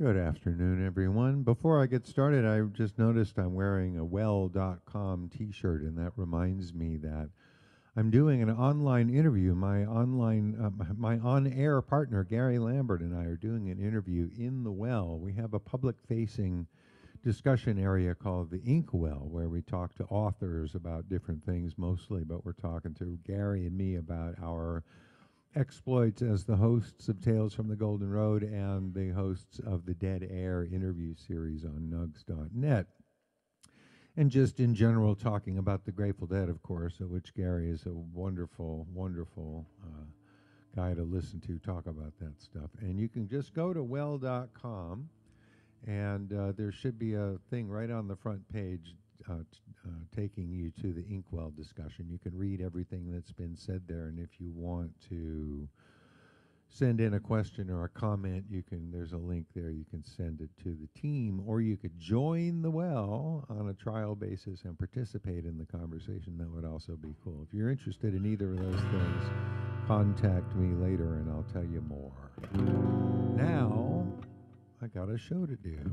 Good afternoon, everyone. Before I get started, I just noticed I'm wearing a well.com t-shirt, and that reminds me that I'm doing an online interview. My on-air partner, Gary Lambert, and I are doing an interview in the Well. We have a public-facing discussion area called the Inkwell, where we talk to authors about different things mostly, but we're talking to Gary and me about our exploits as the hosts of Tales from the Golden Road and the hosts of the Dead Air interview series on nugs.net. And just in general, talking about the Grateful Dead, of course, of which Gary is a wonderful, wonderful guy to listen to talk about that stuff. And you can just go to well.com, and there should be a thing right on the front page taking you to the Inkwell discussion. You can read everything that's been said there, and if you want to send in a question or a comment, there's a link there. You can send it to the team, or you could join the Well on a trial basis and participate in the conversation. That would also be cool. If you're interested in either of those things, contact me later and I'll tell you more. Now, I got a show to do.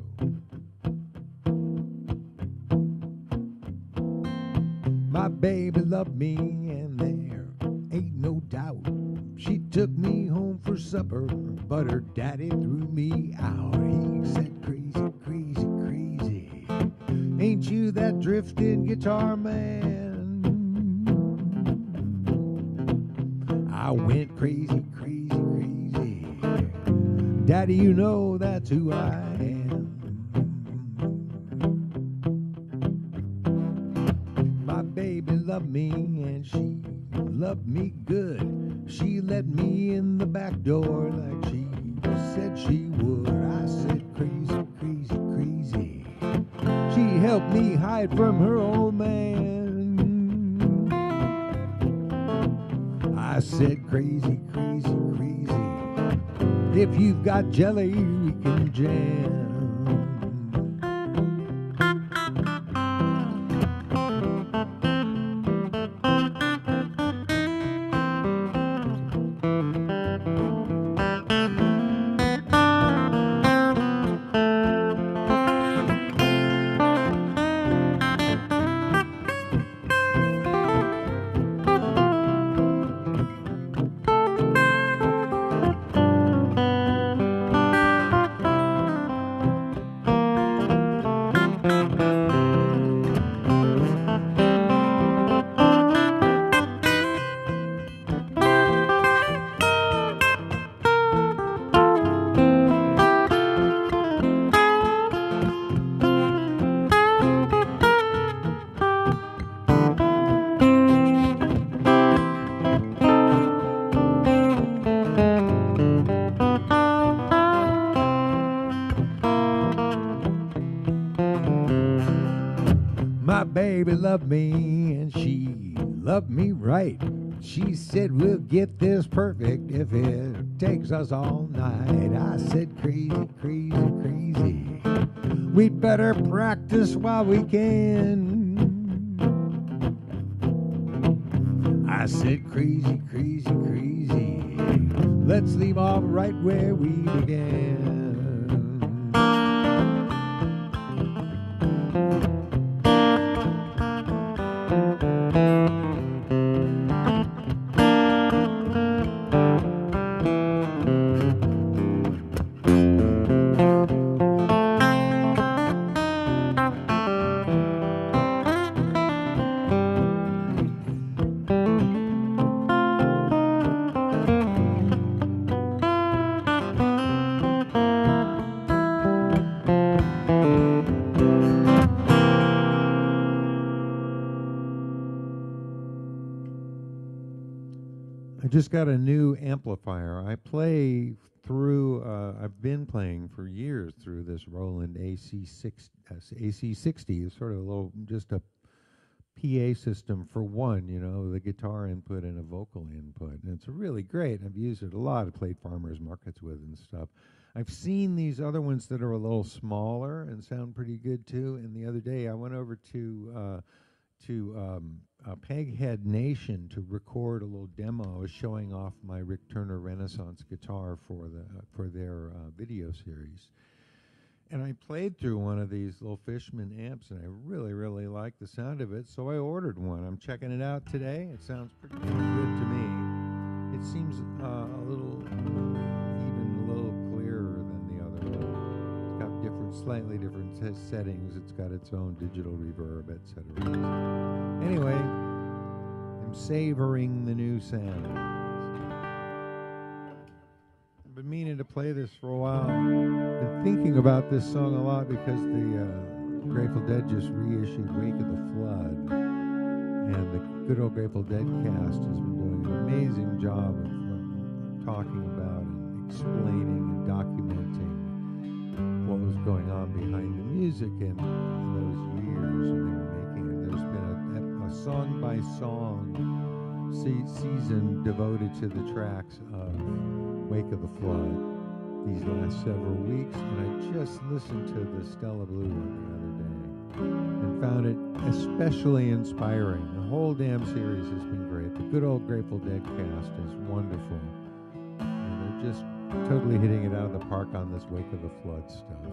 My baby loved me, and there ain't no doubt. She took me home for supper, but her daddy threw me out. He said, crazy, crazy, crazy, ain't you that drifting guitar man? I went crazy, crazy, crazy. Daddy, you know that's who I am. My baby loved me, and she loved me good. She let me in the back door like she said she would. I said, crazy, crazy, crazy. She helped me hide from her old man. I said, crazy, crazy, crazy. If you've got jelly, we can jam. My baby loved me, and she loved me right. She said, we'll get this perfect if it takes us all night. I said, crazy, crazy, crazy. We'd better practice while we can. I said, crazy, crazy, crazy. Let's leave off right where we began. I just got a new amplifier. I've been playing for years through this Roland AC60. It's sort of just a PA system for one, the guitar input and a vocal input. And it's really great. I've used it a lot. I've played farmers markets with and stuff. I've seen these other ones that are a little smaller and sound pretty good too. And the other day I went over to Peghead Nation to record a little demo. I was showing off my Rick Turner Renaissance guitar for their video series, And I played through one of these little Fishman amps, and I really, really liked the sound of it, so I ordered one. I'm checking it out today. It sounds pretty good to me. It seems a little, even a little clearer than the other one. It's got different, slightly different settings. It's got its own digital reverb, etc. Anyway, I'm savoring the new sound. I've been meaning to play this for a while. Been thinking about this song a lot because the Grateful Dead just reissued Wake of the Flood, and the good old Grateful Dead cast has been doing an amazing job of talking about and explaining and documenting what was going on behind the music in those years when they were making it. There's been a song-by-song season devoted to the tracks of Wake of the Flood these last several weeks, and I just listened to the Stella Blue one the other day and found it especially inspiring. The whole damn series has been great. The good old Grateful Dead cast is wonderful, and they're just totally hitting it out of the park on this Wake of the Flood stuff.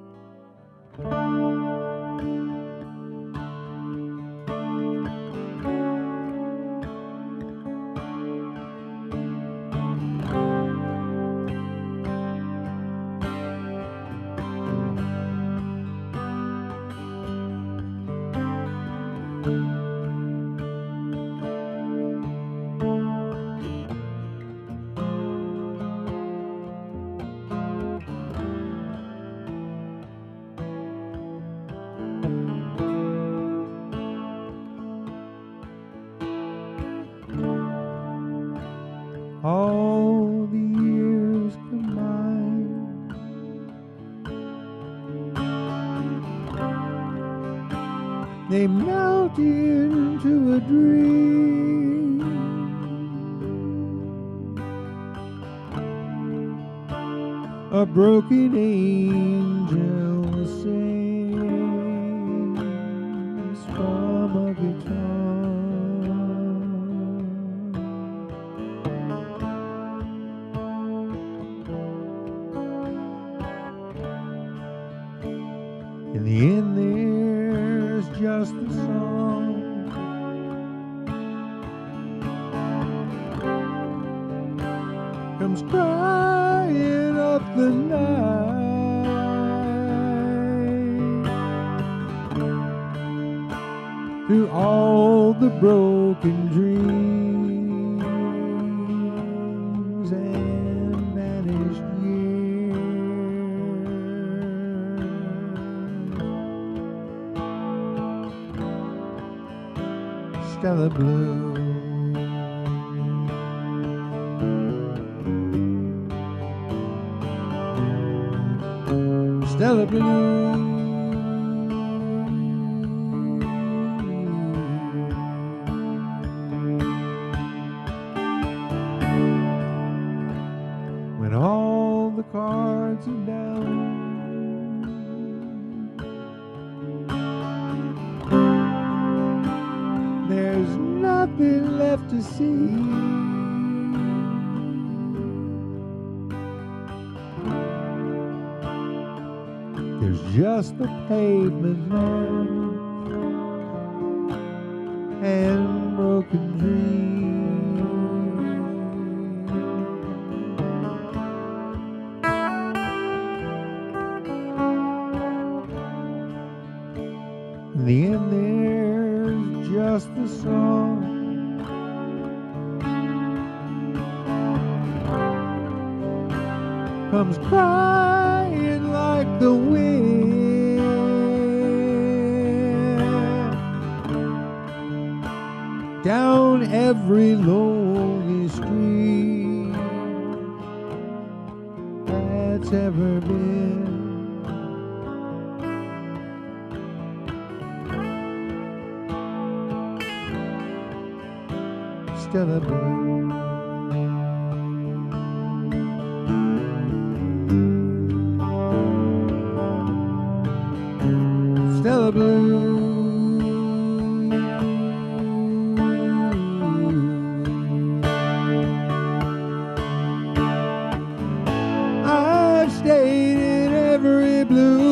All the years combined, they melted into a dream, a broken angel sings from a guitar. In the end, there's just the song, comes crying up the night, through all the broken dreams and vanished years. Stella Blue, Stella Blue, when all the cards are down, there's nothing left to see. There's just the pavement now and broken dreams. In the end, there's just the song, comes crying like the wind, down every lonely street that's ever been. Stella Blue, Stella Blue, I've stayed in every blue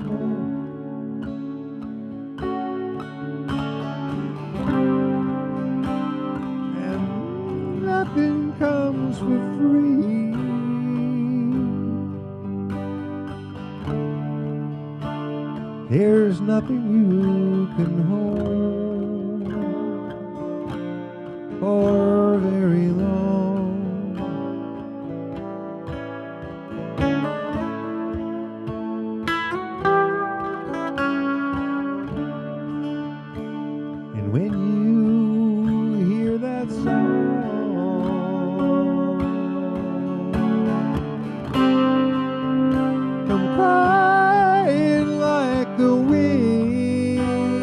And nothing comes for free. There's nothing you can hold for very long. And when you hear that song, come crying like the wind.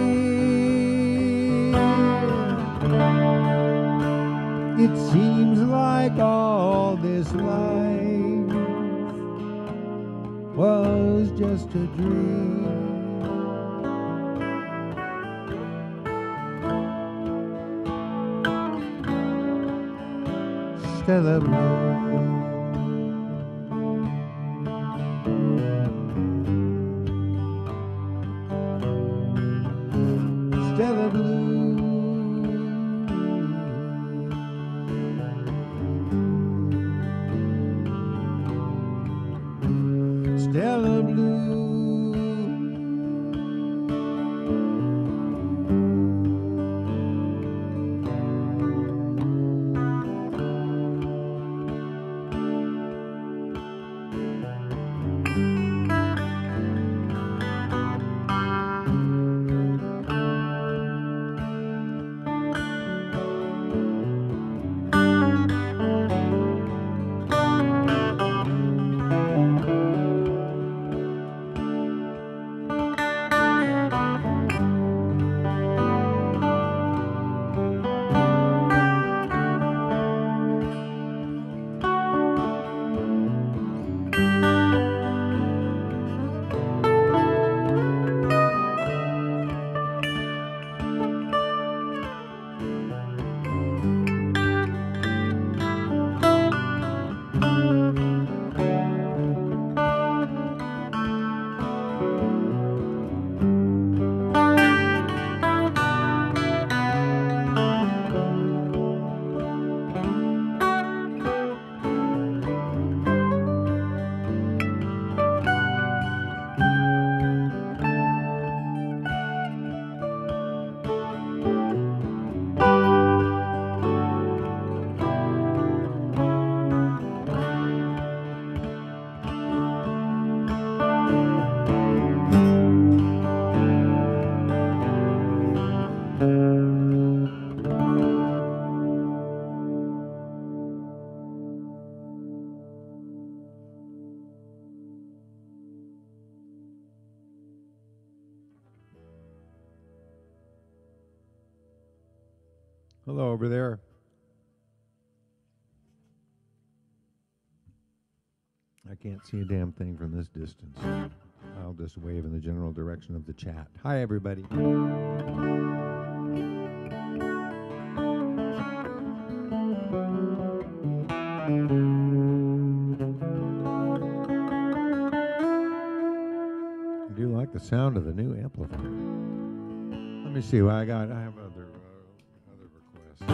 It seems like all this life was just a dream. Stella Blue. Stella Blue. Stella Blue. Hello over there. I can't see a damn thing from this distance. I'll just wave in the general direction of the chat. Hi, everybody. I do like the sound of the new amplifier. Let me see what I got. I have other requests.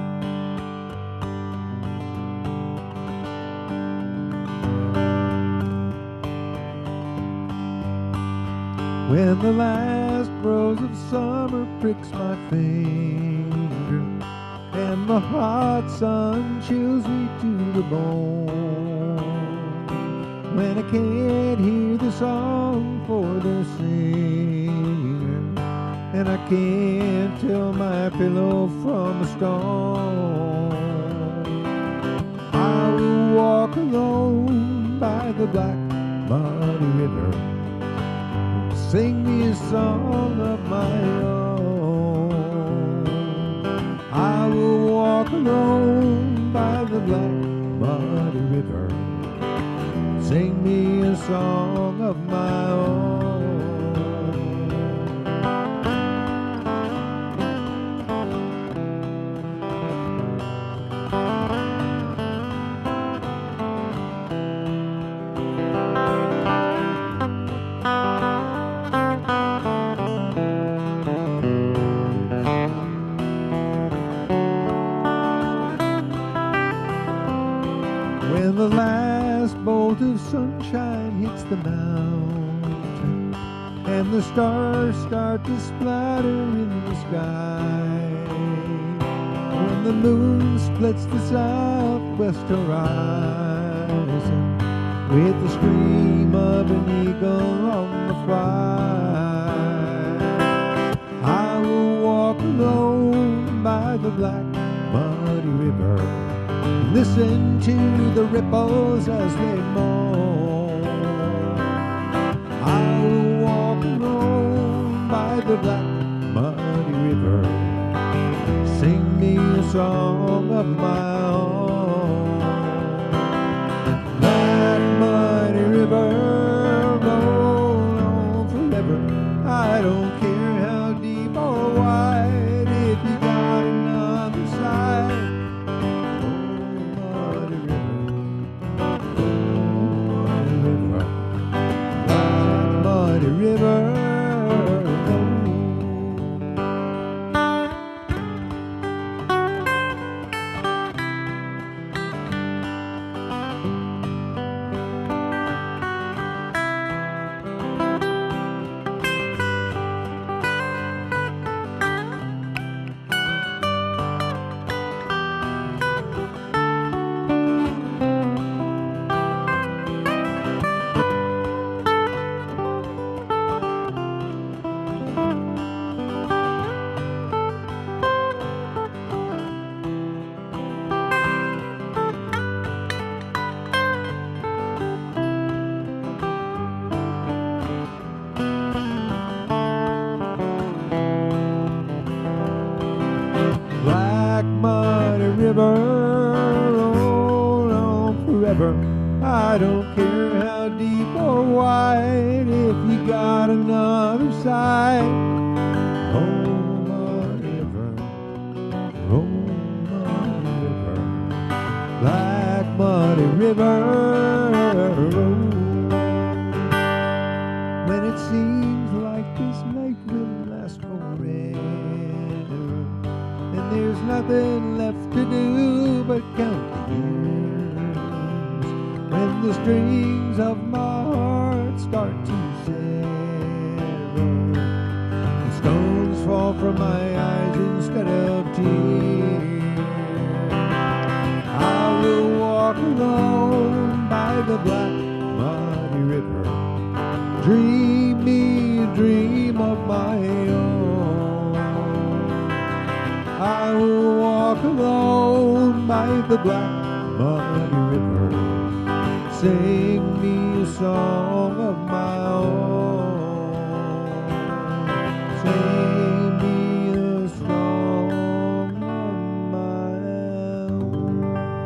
When the last rose of summer pricks my finger and the hot sun chills me to the bone, when I can't hear the song for the singer and I can't tell my pillow from a stone, I will walk alone by the black muddy river, sing me a song of my own. I will walk alone by the black muddy river, sing me a song of my own. and the stars start to splatter in the sky. When the moon splits the southwest horizon with the scream of an eagle on the fly, I will walk alone by the black muddy river, listen to the ripples as they moan. I will walk alone by the black muddy river, sing me a song of my own. Black muddy river, roll on forever. I don't care how deep or wide, if you got another side. Muddy river, black muddy river. Black muddy river, roll on forever. I don't care how deep or wide, if you got another side. Oh, muddy river, oh, muddy river, black muddy river. When it seems like this night will last forever, and there's nothing left to do but count the years, when the strings of my heart start to sever, and stones fall from my eyes instead of tears, I will walk alone by the black muddy river, dream me a dream of my own. I will walk alone by the black muddy river, sing me a song of my own. Sing me a song of my own.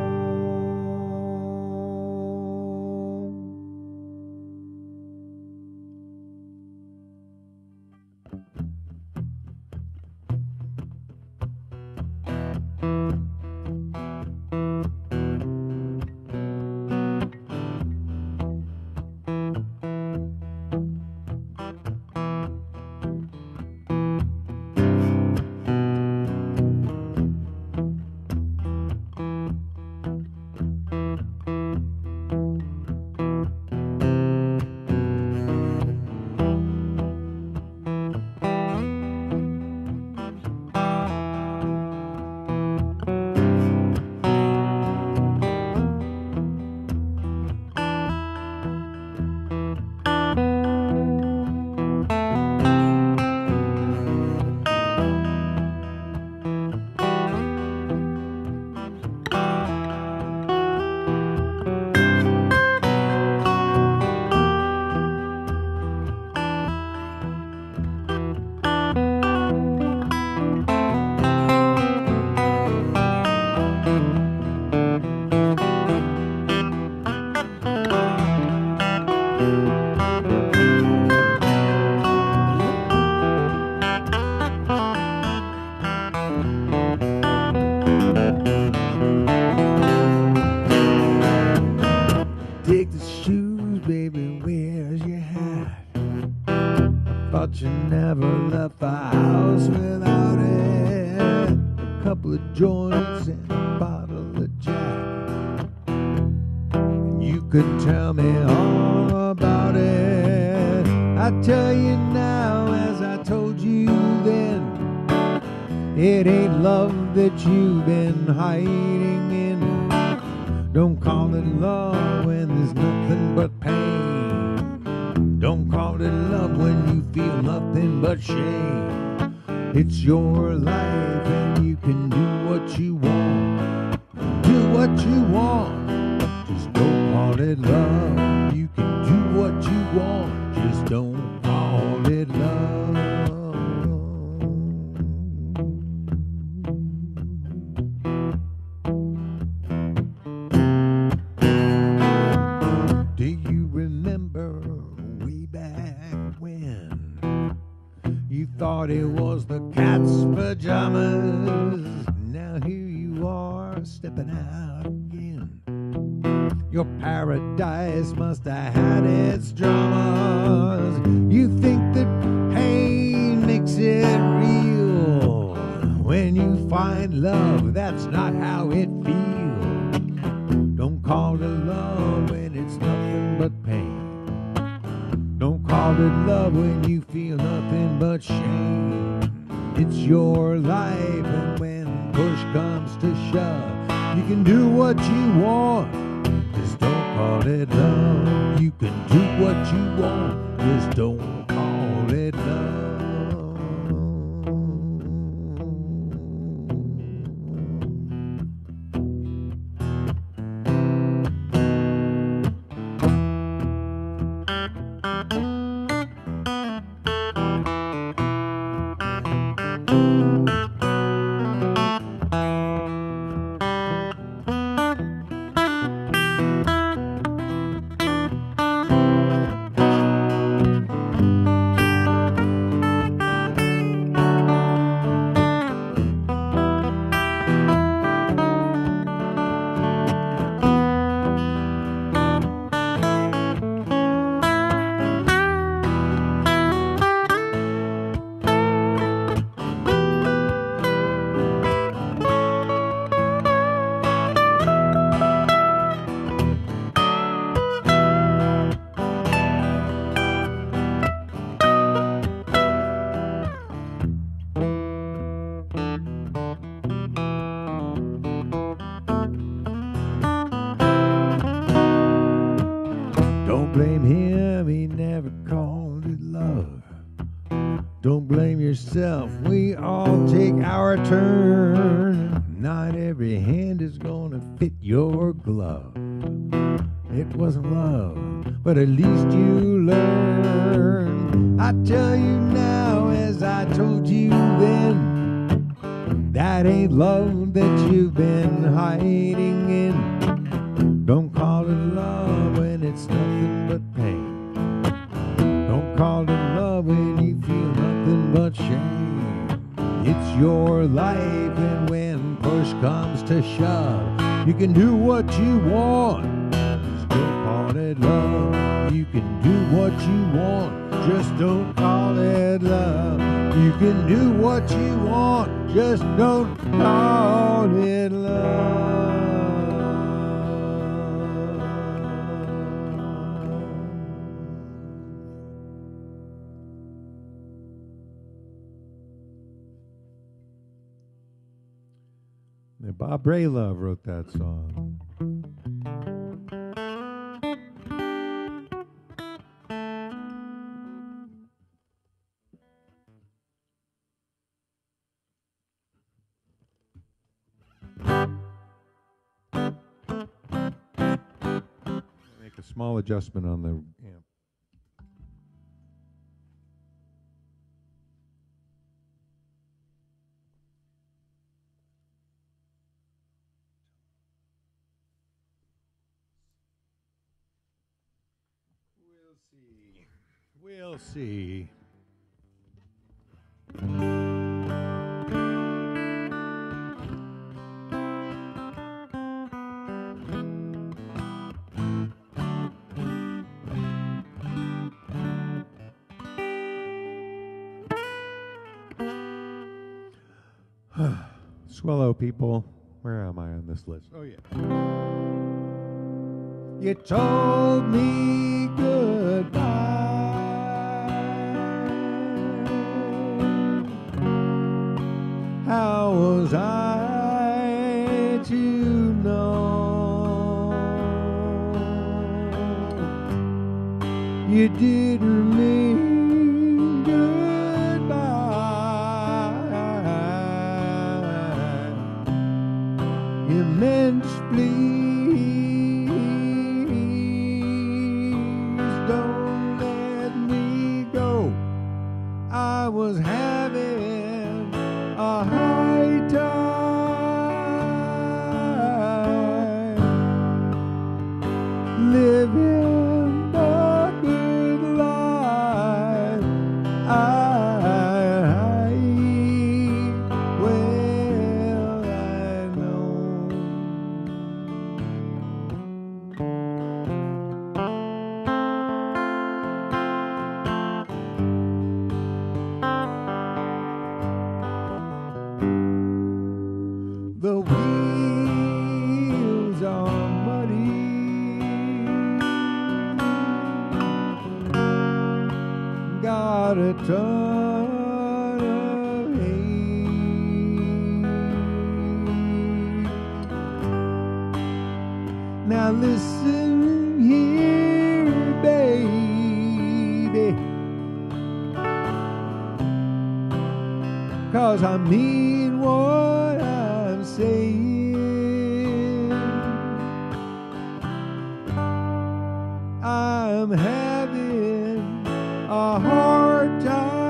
Take the shoes, baby, where's your hat? Thought you never left the house without it. A couple of joints and a bottle of Jack, and you could tell me all about it. I I tell you now, as I told you then, it ain't love that you've been hiding in. Don't call it love when there's nothing but pain. Don't call it love when you feel nothing but shame. It's your life and you can do what you want. Do what you want. Just don't call it love. You can do what you want. Just don't call it love. Do you remember way back when you thought it was the cat's pajamas? Now here you are stepping out again. Your paradise must have had its dramas. You think that pain makes it real. When you find love, that's not how it feels. Don't call it love when it's nothing but pain. Don't call it love when you feel nothing but shame. It's your life, and when push comes to shove, you can do what you want. Just don't call it love. You can do what you want. Just don't call it love. Don't blame him, he never called it love. Don't blame yourself, we all take our turn. Not every hand is gonna fit your glove. It wasn't love, but at least you learned. I tell you now, as I told you then, that ain't love that you've been hiding in. Don't call it love when it's nothing but pain. Don't call it love when you feel nothing but shame. It's your life, and when push comes to shove, you can do what you want. Just don't call it love. You can do what you want. Just don't call it love. You can do what you want. Just don't call it love. Bob Braylove wrote that song. Make a small adjustment on the amp. We'll see. Swallow people. Where am I on this list? Oh, yeah. You told me goodbye. was I to know you did remain goodbye? Immense, please don't let me go. I was having a high time, living the good life. Well, I know. The wheels are muddy, got a ton of hay. Now listen here, baby, 'cause I mean what I'm saying. I'm having a hard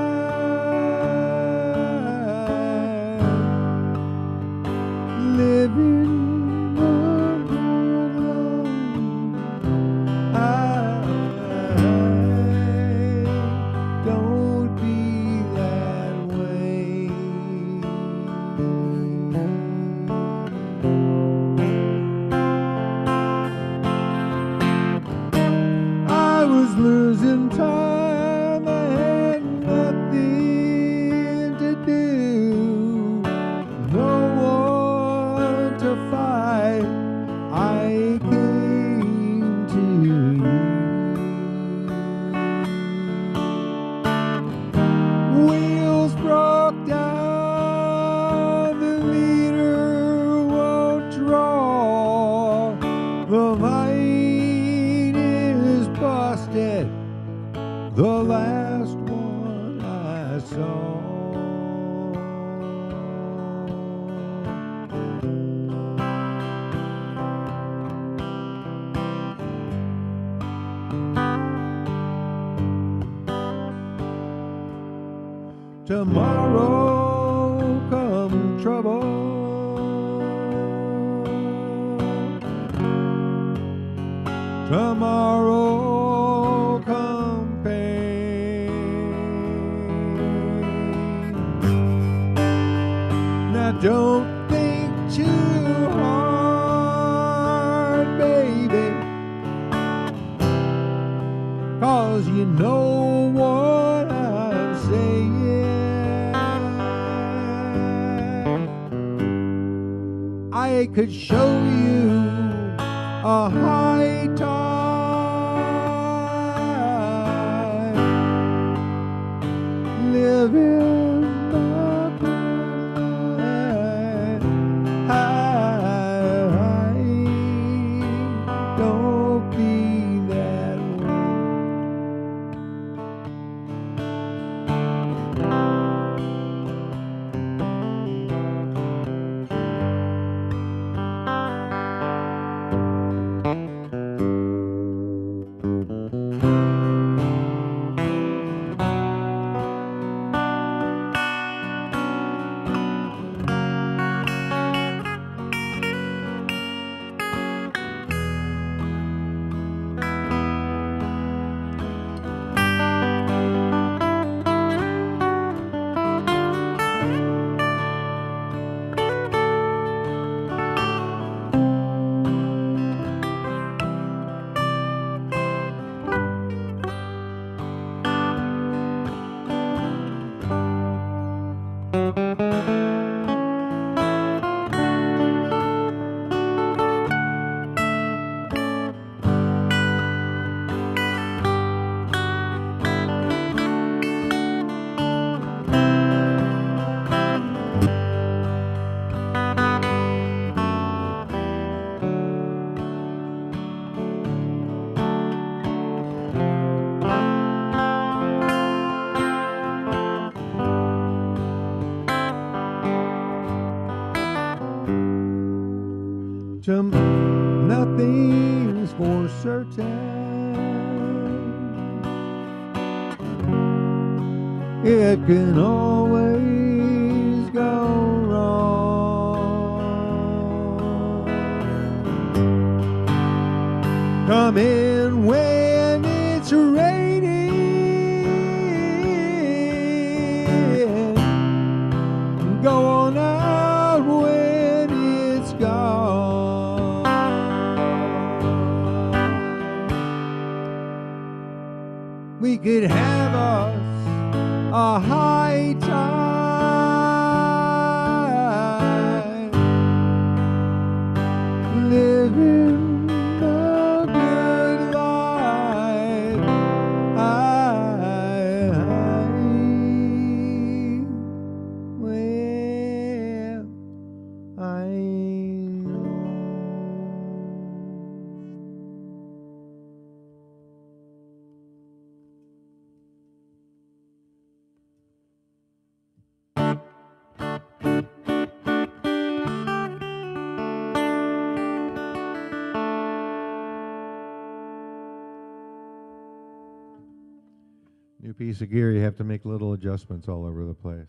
time living the good life. Don't be that way. I was losing time, I had nothing to do, no one to fight. I came to you. Wheels broke down, the leader won't draw, the line is busted, the last one I saw. Tomorrow come trouble, tomorrow come pain. Now don't think too hard, baby, 'cause you know what I'm saying. I could show you a high time living the good life. Don't be that way. nothing's for certain. It can always go wrong. Come in when it's raining, go on out when it's gone. We could have us a high tide, living a good life. Well, I know. New piece of gear, you have to make little adjustments all over the place.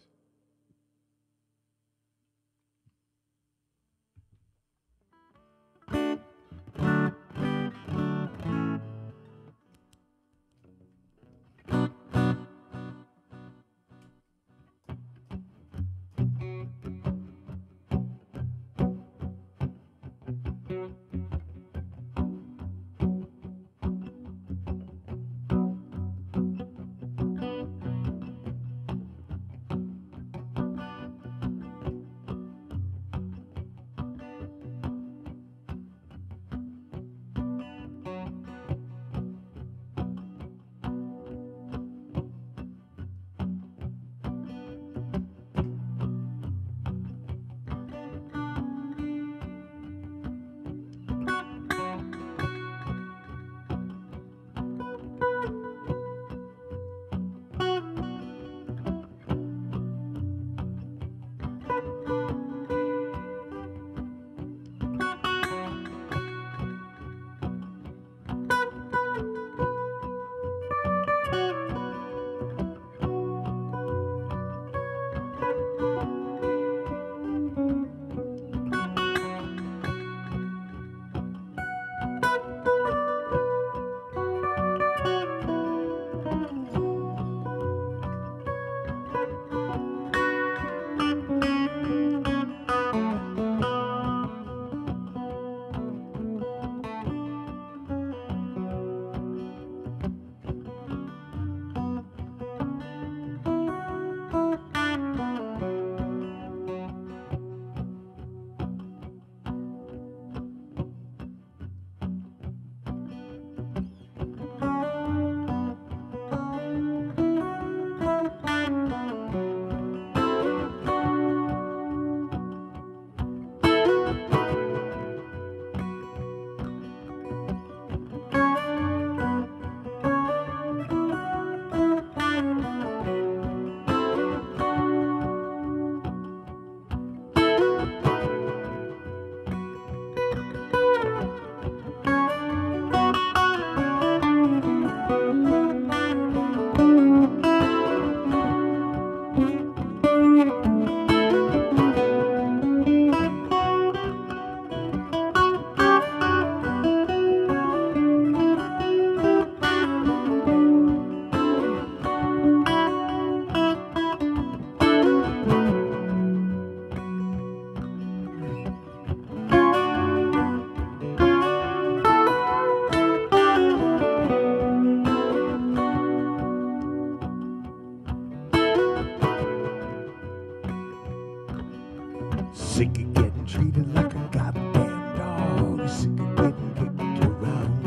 Sick of getting treated like a goddamn dog. Sick of getting kicked around.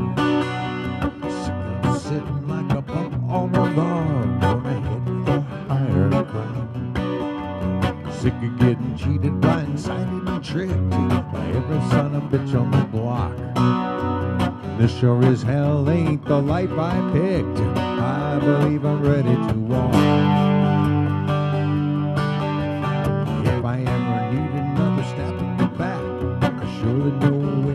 Sick of sitting like a bump on a log. Gonna hit the higher ground. Sick of getting cheated, blindsided, and tricked by every son of a bitch on the block. This sure as hell ain't the life I picked. I believe I'm ready to walk. If I ever need another stab in the back, I surely know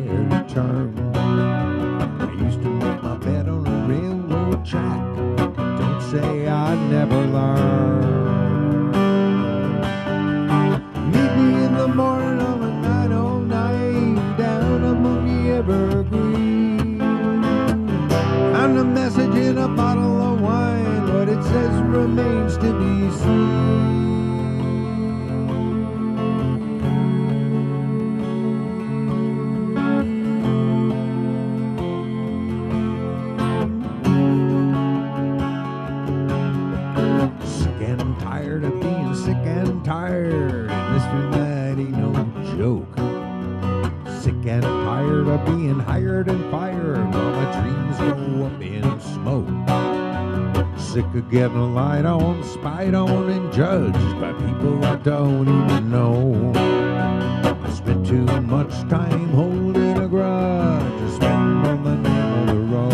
Sick and tired of being sick and tired, and this and that ain't no joke. Sick and tired of being hired and fired while my dreams go up in smoke. Sick of getting lied on, spied on, and judged by people I don't even know. I spent too much time holding a grudge to spend on the name of the road.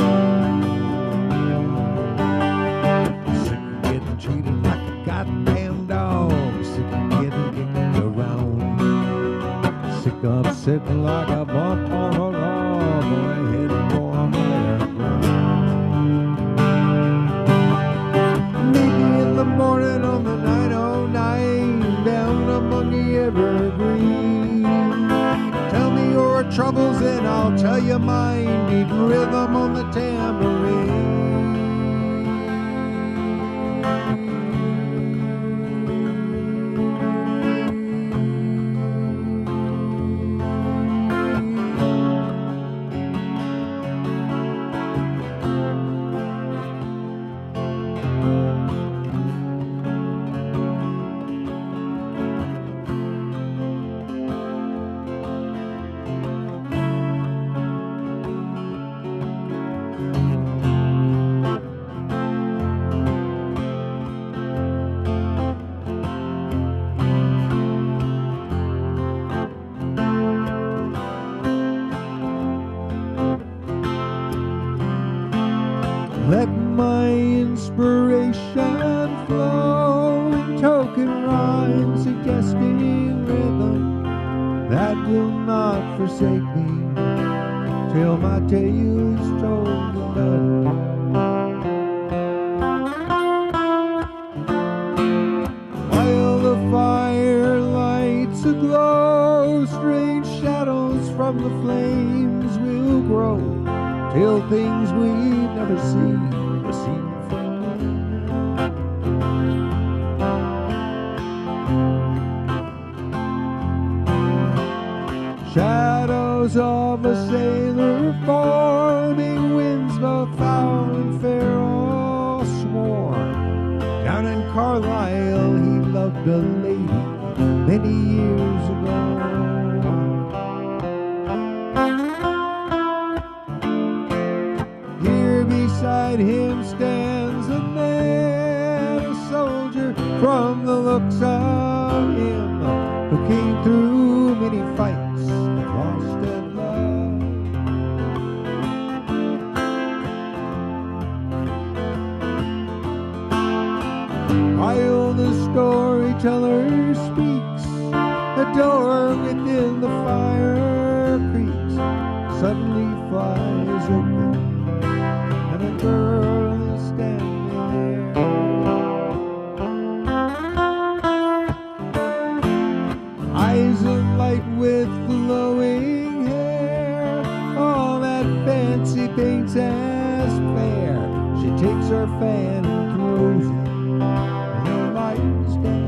Sick of getting treated like a goddamn dog. Sick of getting kicked around. Sick of sitting like a bump on a log when I hit for a higher ground. Maybe in the morning on the 909, down among the evergreen. Tell me your troubles and I'll tell you mine. Beating rhythm on the tambourine. Let my inspiration flow in token rhyme, suggesting rhythm that will not forsake me till my tale is told and done. While the fire lights aglow, strange shadows from the flames will grow till things we've never seen are seen from. Shadows of a sailor forming, winds both foul and fair all swore. Down in Carlisle he loved a lady many years ago. Beside him stands a man, a soldier, from the looks of him, who came through many fights and lost and loved. While the storyteller speaks, a door within the fire creaks, suddenly flies open. A girl is standing there, eyes of light with glowing hair, all that fancy paints as fair. She takes her fan and throws it, and the light is down.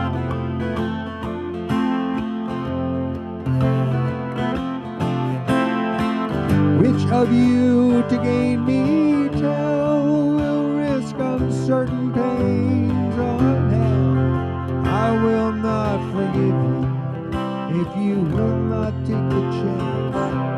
Which of you to gain me will risk uncertain pains on hell? I will not forgive you if you will not take the chance.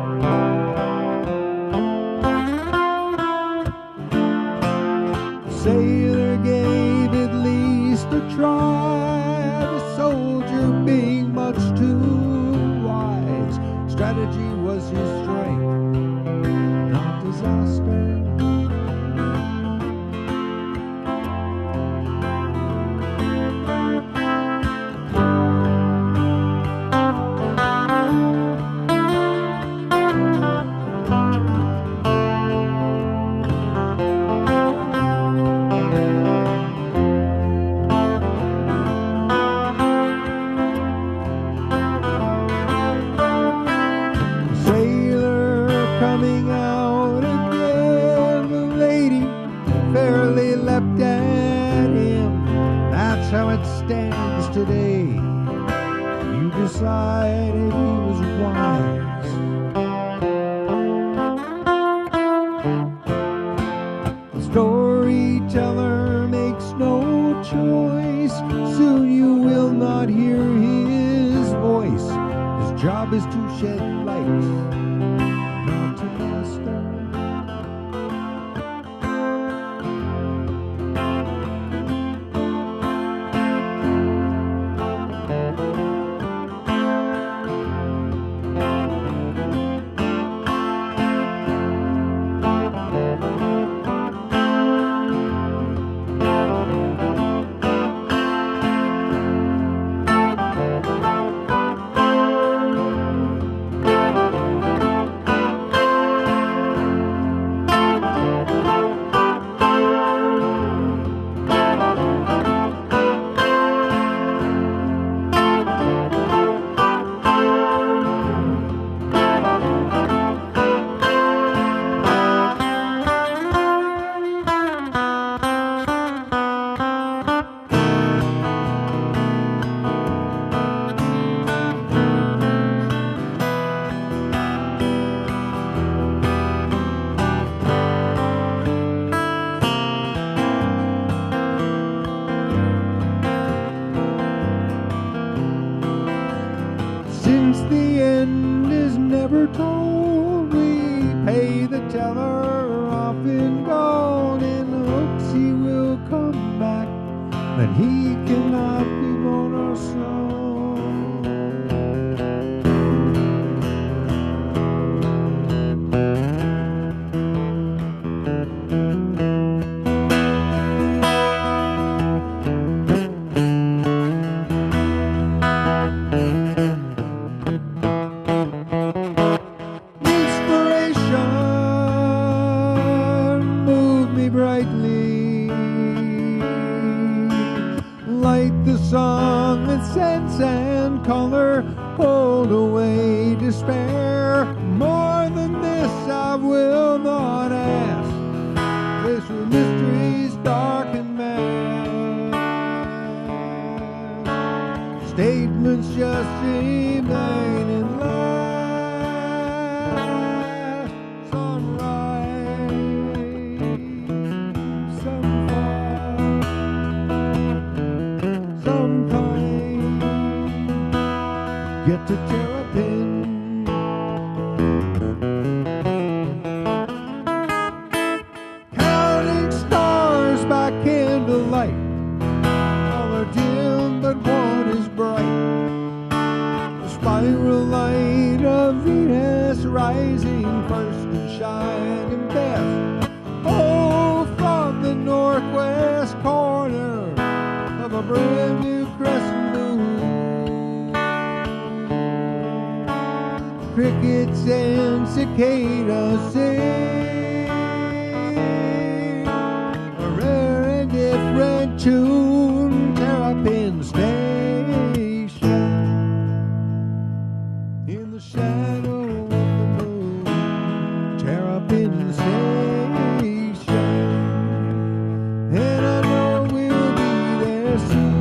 The sailor gave at least a try, the soldier being much too wise. Strategy was his strength, not disaster. Coming out again. that's how it stands today. You decide if he was wise. The storyteller makes no choice. Soon you will not hear his voice. His job is to shed light, not to master. Since the end is never told, we pay the teller off in gold in hopes he will come back, but he cannot be born or sold. Brightly light the song with sense and color, hold away despair. More than this I will not ask, this were mysteries dark and vast. Statements just remain in last. Sunrise, get to Terrapin. Counting stars by candlelight, all are dim but one is bright. The spiral light of Venus rising first and shining best. Oh, from the northwest corner of a brand new crescent moon, crickets and cicadas sing a rare and different tune. Terrapin Station in the shadow of the moon. Terrapin Station, and I know we'll be there soon.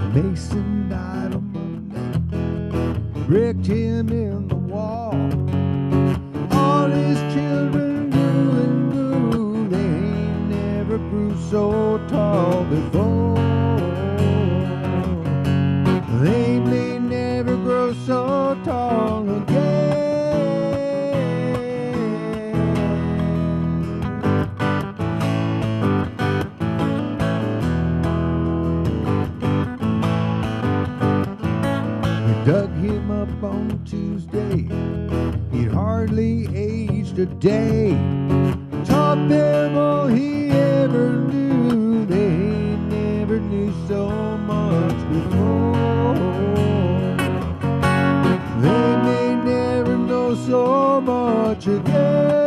Mason died on Monday, bricked him in the wall. All his children grew and grew, they ain't never grew so tall before. They may never grow so tall again. We dug him up on Tuesday, he'd hardly aged a day. Taught them all he ever knew, they never knew so much before. They may never know so much again.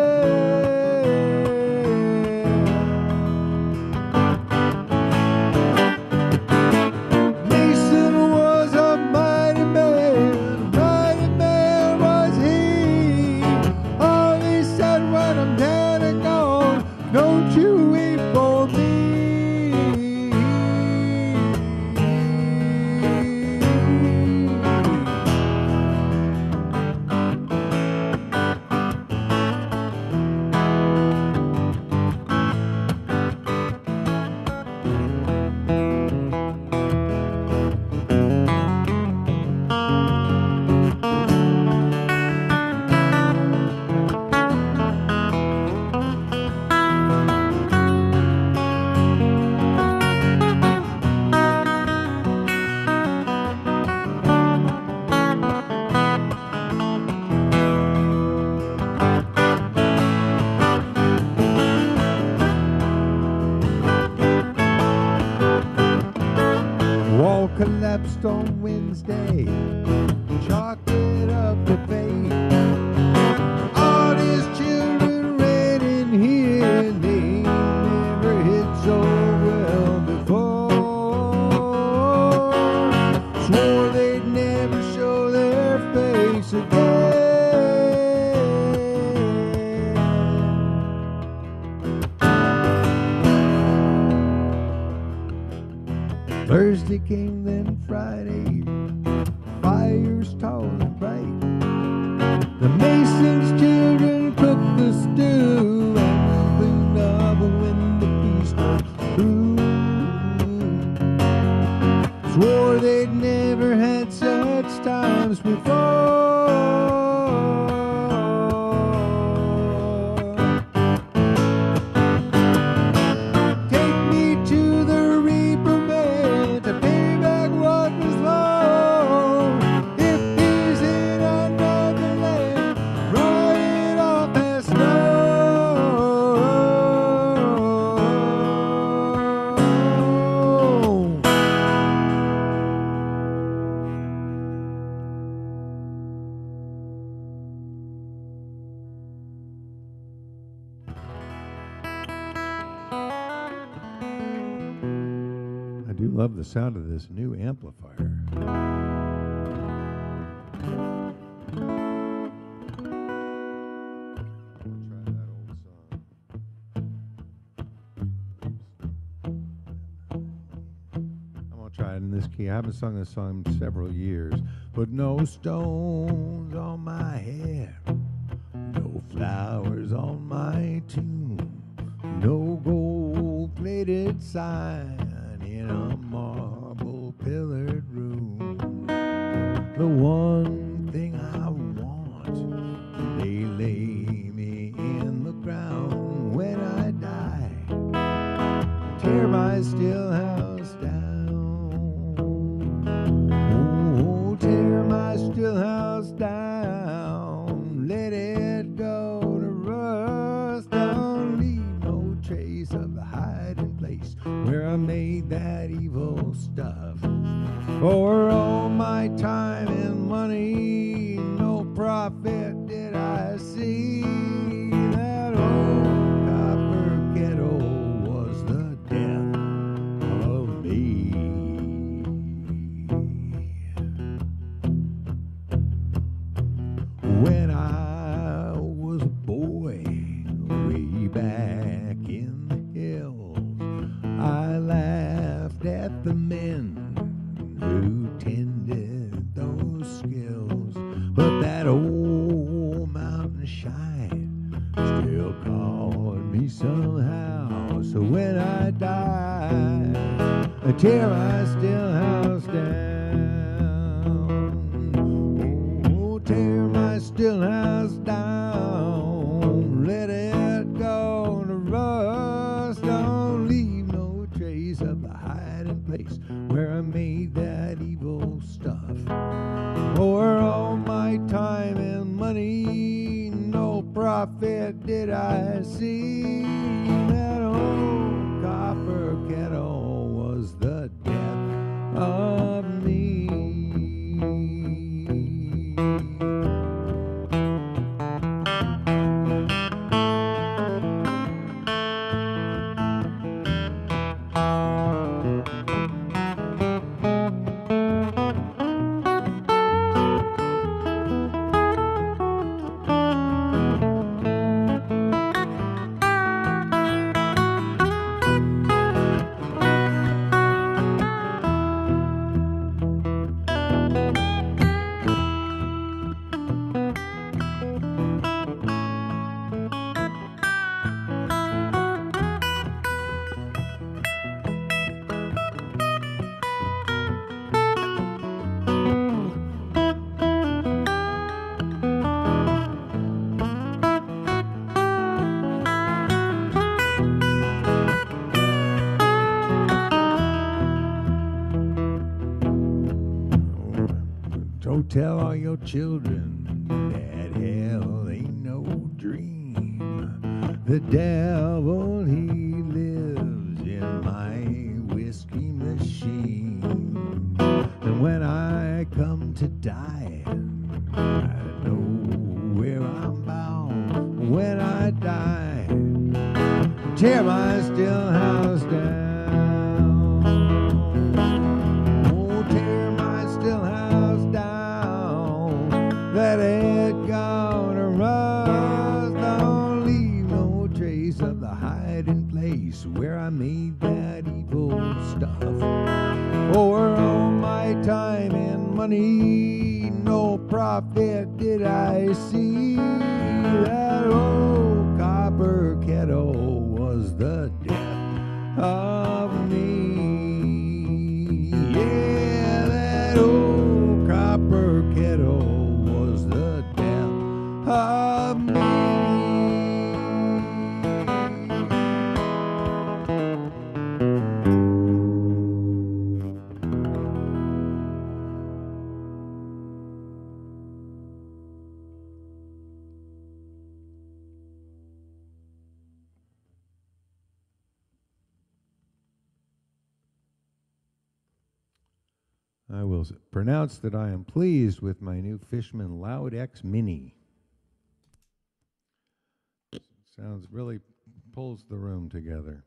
Mason was a mighty man was he. Always said when I'm dead and gone, don't you weep for me. Wall collapsed on Wednesday, chalked it up to fate. All his children ran in here, and they ain't never hit so well before. Swore they'd never show their face again. Thursday came, then Friday, fires tall and bright. The Masons' children cooked the stew and cleaned up when the feast was through. Swore they'd never had such times before. Take me to the reaper man to pay back what was lost. If he's in another land, write it off as snow. I do love the sound of this new amplifier. I'm gonna try it in this key. I haven't sung this song in several years. Put no stones on my head, no flowers on my tomb, no gold-plated sign in a marble-pillared room. The one thing I want, they lay me in the ground when I die, tear my still house down. Oh, tear my still house down, let it go to rust. Don't leave no trace of the hiding place where I made that evil stuff. For all my time and money, no profit did I see. That old copper kettle was the death of me. When I was a boy, way back in the hills, I laughed at the men when I die, tear my still house down. Oh, tear my still house down. Let it go to rust. Don't leave no trace of the hiding place where I made that evil stuff. For all my time and money, no profit did I see. That old copper kettle was the death of me. So tell all your children that hell ain't no dream. The devil, he lives in my whiskey machine. And when I come to die, I know where I'm bound. When I die, tear my still house down. Oh, tear my still house down. Let it go to rust. Don't leave no trace of the hiding place where I made that evil stuff. For all my time and money, no profit did I see. That old copper kettle was the death of me. Yeah, that old copper kettle was the death of me. I will pronounce that I am pleased with my new Fishman Loud X Mini. Sounds really pulls the room together.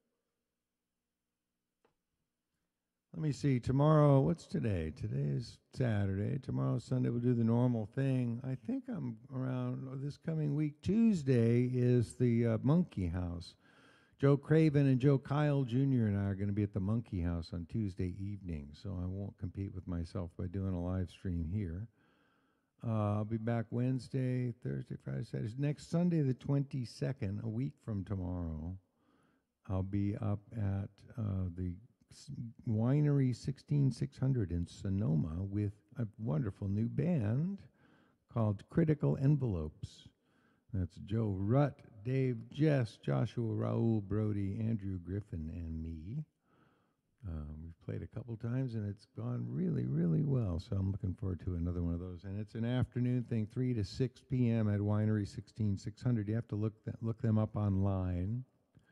Let me see, tomorrow, what's today? Today is Saturday. Tomorrow, Sunday, we'll do the normal thing. I think I'm around this coming week. Tuesday is the Monkey House. Joe Craven and Joe Kyle Jr. and I are going to be at the Monkey House on Tuesday evening, so I won't compete with myself by doing a live stream here. I'll be back Wednesday, Thursday, Friday, Saturday. Next Sunday, the 22nd, a week from tomorrow, I'll be up at the Winery 16600 in Sonoma with a wonderful new band called Critical Envelopes. That's Joe Rutt, Dave Jess, Joshua Raoul Brody, Andrew Griffin, and me. We've played a couple times, and it's gone really, really well. So I'm looking forward to another one of those. And it's an afternoon thing, 3 to 6 p.m. at Winery 16600. You have to look them up online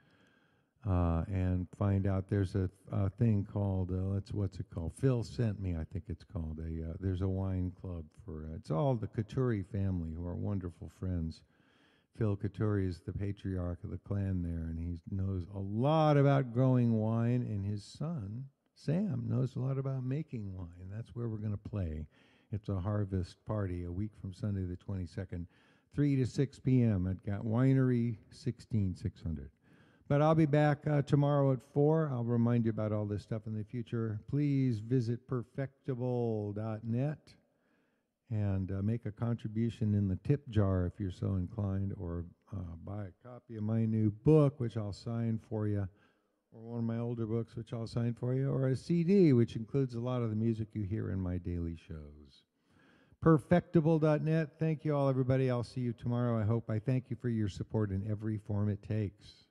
and find out. There's a thing called, what's it called? Phil sent me, I think it's called. There's a wine club for, it's all the Couturi family who are wonderful friends. Phil Couturi is the patriarch of the clan there, and he knows a lot about growing wine, and his son, Sam, knows a lot about making wine. That's where we're going to play. It's a harvest party a week from Sunday the 22nd, 3 to 6 p.m. at Winery 16600. But I'll be back tomorrow at 4. I'll remind you about all this stuff in the future. Please visit perfectible.net and make a contribution in the tip jar if you're so inclined, or buy a copy of my new book, which I'll sign for you, or one of my older books, which I'll sign for you, or a CD, which includes a lot of the music you hear in my daily shows. Perfectible.net. Thank you all, everybody. I'll see you tomorrow. I hope. I thank you for your support in every form it takes.